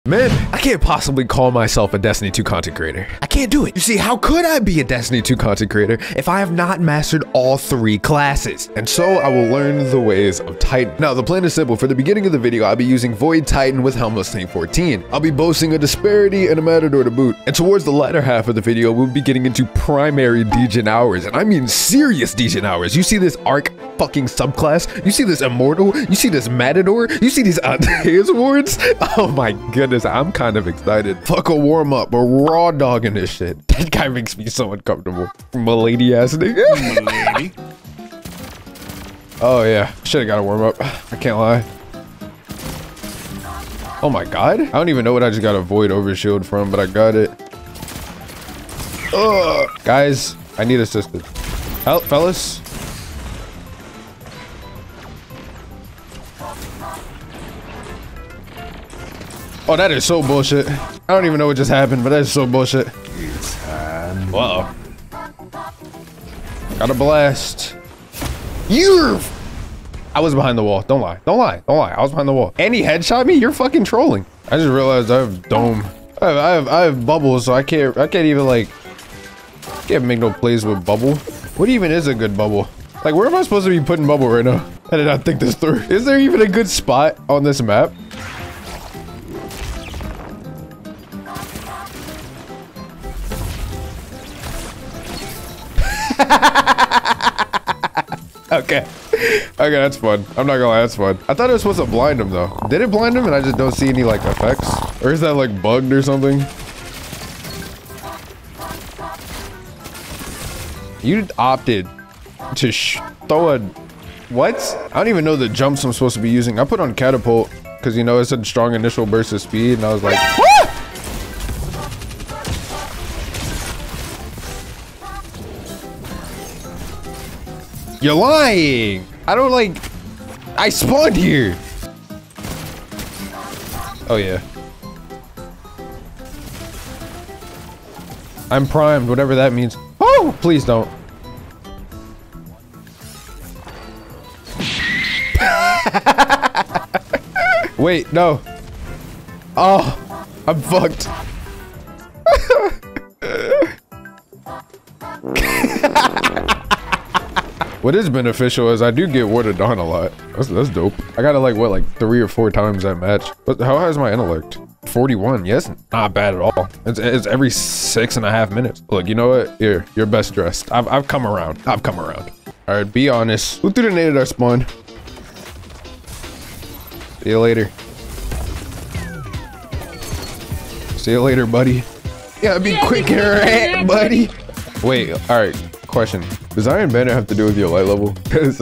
Man, I can't possibly call myself a Destiny 2 content creator. I can't do it. You see, how could I be a Destiny 2 content creator if I have not mastered all 3 classes? And so I will learn the ways of Titan. Now, the plan is simple. For the beginning of the video, I'll be using Void Titan with Helm Mustang 14. I'll be boasting a Disparity and a Matador to boot. And towards the latter half of the video, we'll be getting into primary Degen hours. And I mean serious Degen hours. You see this Arc fucking subclass? You see this Immortal? You see this Matador? You see these Antaeus wards? Oh my goodness. I'm kind of excited. Fuck a warm up, we're raw dogging this shit. That guy makes me so uncomfortable. Milady ass nigga. Milady. Oh yeah, should've got a warm up. I can't lie. Oh my god. I don't even know what I just got a void overshield from, but I got it. Ugh. Guys, I need assistance. Help, fellas. Oh, that is so bullshit. I don't even know what just happened, but that is so bullshit. Uh-oh. Got a blast. I was behind the wall. Don't lie. Don't lie. Don't lie. I was behind the wall. And he headshot me? You're fucking trolling. I just realized I have dome. I have bubbles, so I can't even like, can't make no plays with bubble. What even is a good bubble? Like, where am I supposed to be putting bubble right now? I did not think this through. Is there even a good spot on this map? Okay. Okay, that's fun. I'm not gonna lie, that's fun. I thought it was supposed to blind him though. Did it blind him and I just don't see any like effects? Or is that like bugged or something? You opted to throw a... What? I don't even know the jumps I'm supposed to be using. I put on catapult because you know it said strong initial burst of speed and I was like, ah! You're lying! I don't like... I spawned here! Oh yeah. I'm primed, whatever that means. Oh! Please don't. Wait, no. Oh! I'm fucked. What is beneficial is I do get warded on a lot. That's dope. I got it like, what, like 3 or 4 times that match. But how high is my intellect? 41, yes, not bad at all. It's every 6.5 minutes. Look, you know what? Here, you're best dressed. I've come around. I've come around. All right, be honest. Who threw the nade at our spawn? See you later. See you later, buddy. Yeah, be quicker, buddy. Wait, all right. Question: does Iron Bandit have to do with your light level? Because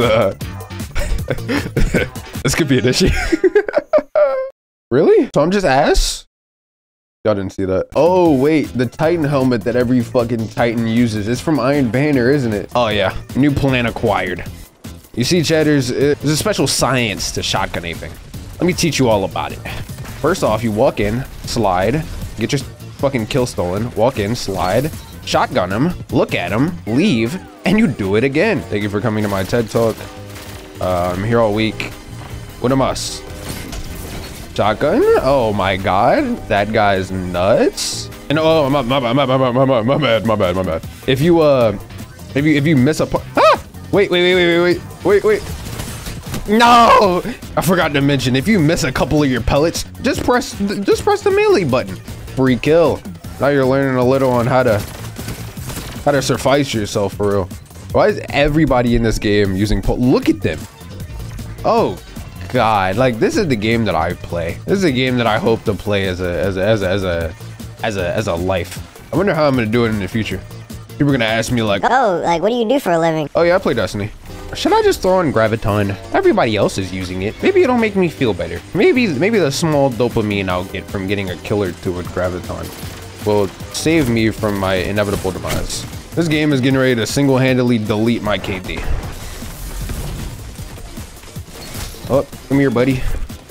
this could be an issue. Really? So I'm just ass? Y'all didn't see that. Oh wait, the Titan helmet that every fucking Titan uses is from Iron Banner, isn't it? Oh yeah, new plan acquired. You see, chatters, there's a special science to shotgun aping. Let me teach you all about it. First off, you walk in, slide, get your fucking kill stolen, walk in, slide, shotgun him, look at him, leave, and you do it again. Thank you for coming to my TED Talk. I'm here all week. What a must. Shotgun? Oh my god, that guy's nuts. And oh, my bad. If you miss a part, ah! Wait. No! I forgot to mention, if you miss a couple of your pellets, just press the melee button. Free kill. Now you're learning a little on how to suffice yourself for real. Why is everybody in this game using look at them? Oh god, like this is the game that I play. This is a game that I hope to play as a life. I wonder how I'm gonna do it in the future. People are gonna ask me like, oh, like what do you do for a living? Oh yeah, I play Destiny. Should I just throw on Graviton? Everybody else is using it. Maybe it'll make me feel better. Maybe the small dopamine I'll get from getting a kill or 2 with Graviton will save me from my inevitable demise. This game is getting ready to single-handedly delete my KD. Oh, come here, buddy.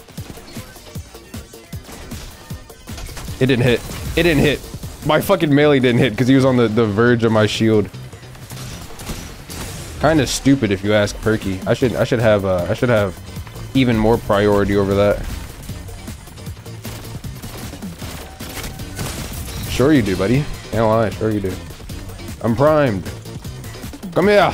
It didn't hit. It didn't hit. My fucking melee didn't hit because he was on the verge of my shield. Kind of stupid if you ask Perky. I should have even more priority over that. Sure you do, buddy. Can't lie, sure you do. I'm primed. Come here.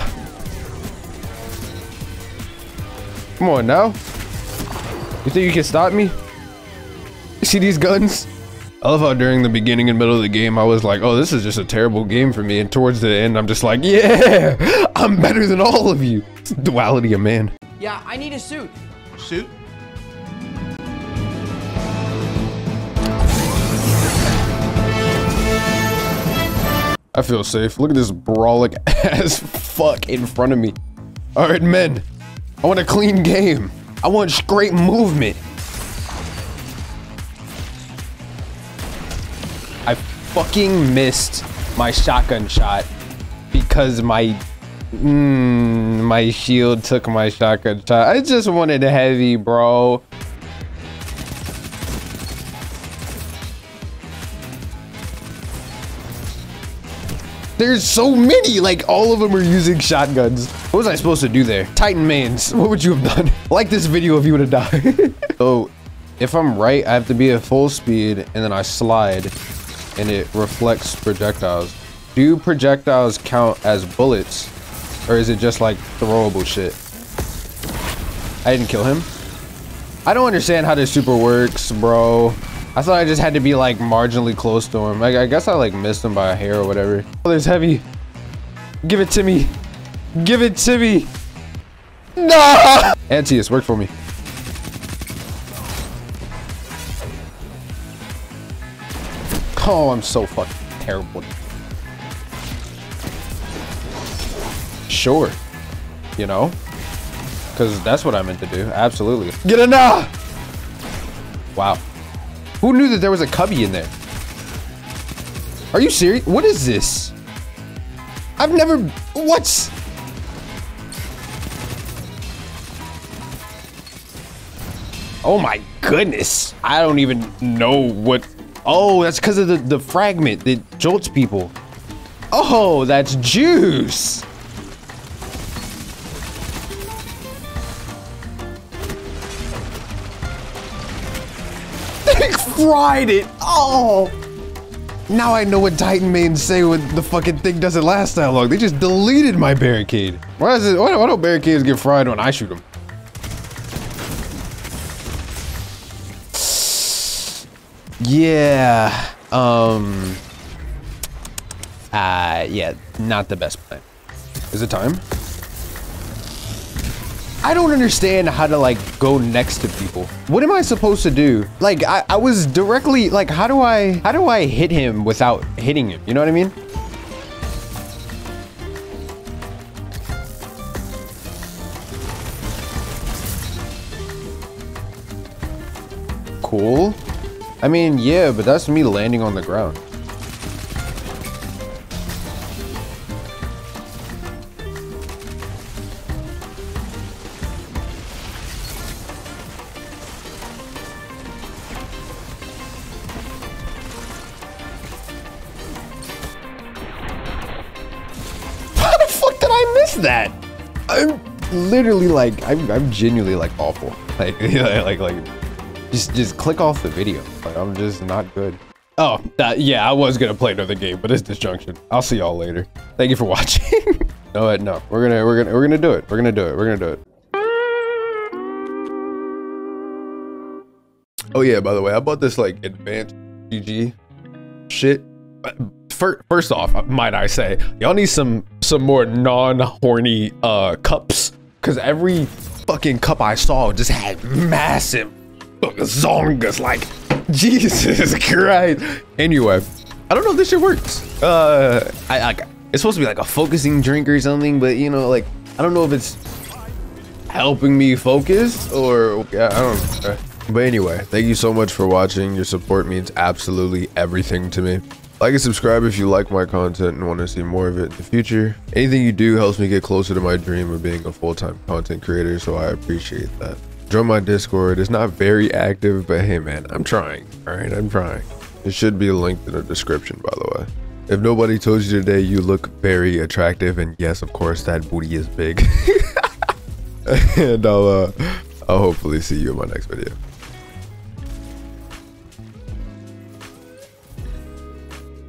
Come on now. You think you can stop me? You see these guns? I love how during the beginning and middle of the game, I was like, oh, this is just a terrible game for me. And towards the end, I'm just like, yeah, I'm better than all of you. It's the duality of man. Yeah, I need a suit. Suit? I feel safe. Look at this brawling ass fuck in front of me. All right, men. I want a clean game. I want straight movement. I fucking missed my shotgun shot because my shield took my shotgun shot. I just wanted a heavy, bro. There's so many, like all of them are using shotguns. What was I supposed to do there? Titan mains, what would you have done? Like this video if you would have died. So if I'm right, I have to be at full speed and then I slide and it reflects projectiles. Do projectiles count as bullets or is it just like throwable shit? I didn't kill him. I don't understand how this super works, bro. I thought I just had to be like marginally close to him. I guess I like missed him by a hair or whatever. Oh, there's heavy. Give it to me. Give it to me. No! Antius, work for me. Oh, I'm so fucking terrible. Sure. You know? Because that's what I meant to do. Absolutely. Get a nah! Wow. Who knew that there was a cubby in there? Are you serious? What is this? I've never... What? Oh my goodness. I don't even know what... Oh, that's because of the fragment that jolts people. Oh, that's juice. They fried it. Oh. Now I know what Titan mains say when the fucking thing doesn't last that long. They just deleted my barricade. Why don't barricades get fried when I shoot them? Yeah. Yeah, not the best plan. Is it time? I don't understand how to like go next to people. What am I supposed to do? Like I was directly like, how do I hit him without hitting him? You know what I mean? Cool. I mean, yeah, but that's me landing on the ground. That I'm literally like I'm genuinely like awful, like just click off the video. Like I'm just not good. Oh yeah, I was gonna play another game, but it's disjunction. I'll see y'all later. Thank you for watching. No, we're gonna do it. We're gonna do it. Oh yeah, by the way, I bought this like advanced GG shit. First off, might I say, y'all need some more non-horny cups, because every fucking cup I saw just had massive zongas, like Jesus Christ. Anyway, I don't know if this shit works. It's supposed to be like a focusing drink or something, but you know, like I don't know if it's helping me focus or yeah, I don't know. But anyway, thank you so much for watching. Your support means absolutely everything to me. Like and subscribe if you like my content and want to see more of it in the future. Anything you do helps me get closer to my dream of being a full-time content creator, so I appreciate that. Join my Discord. It's not very active, but hey man, I'm trying. All right, I'm trying. It should be linked in the description, by the way. If nobody told you today, you look very attractive, and yes, of course, that booty is big. And I'll hopefully see you in my next video.